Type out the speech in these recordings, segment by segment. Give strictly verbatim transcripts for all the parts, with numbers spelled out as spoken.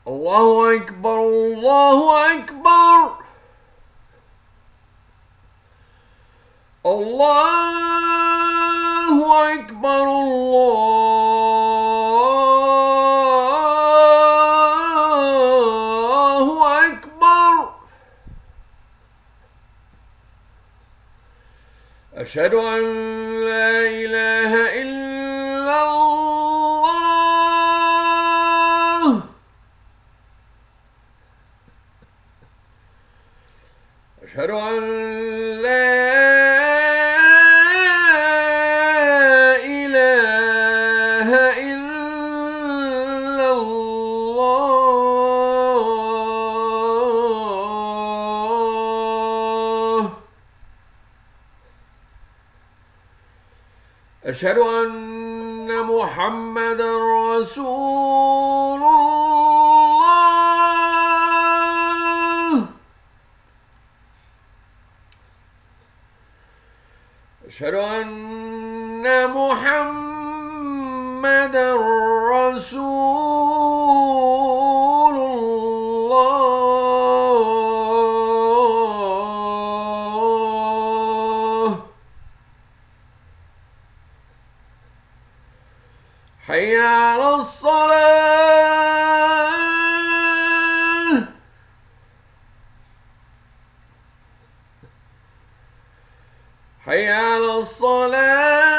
الله أكبر الله أكبر الله أكبر الله أكبر. أشهد أن لا إله إلا الله. أشهد أن لا إله إلا الله. أشهد أن محمدًا رسول الله. أشهد أن محمدًا رسول الله. حي على الصلاة. حي على الصلاة.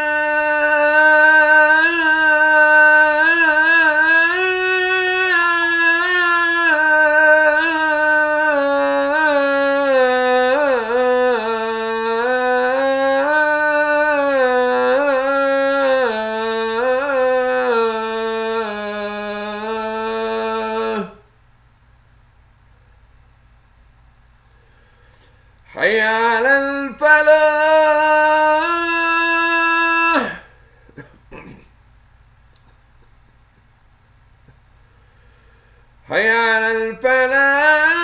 حي على الفلاح. حي على الفلاح.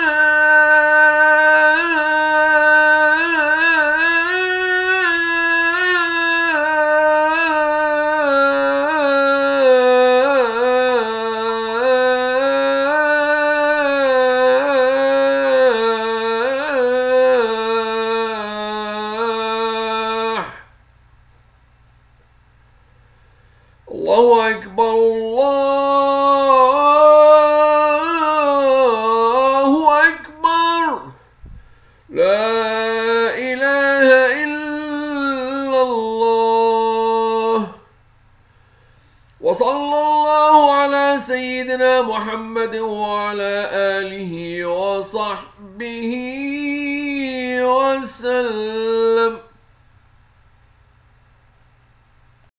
الله أكبر الله أكبر. لا إله إلا الله. وصلى الله على سيدنا محمد وعلى آله وصحبه وسلم.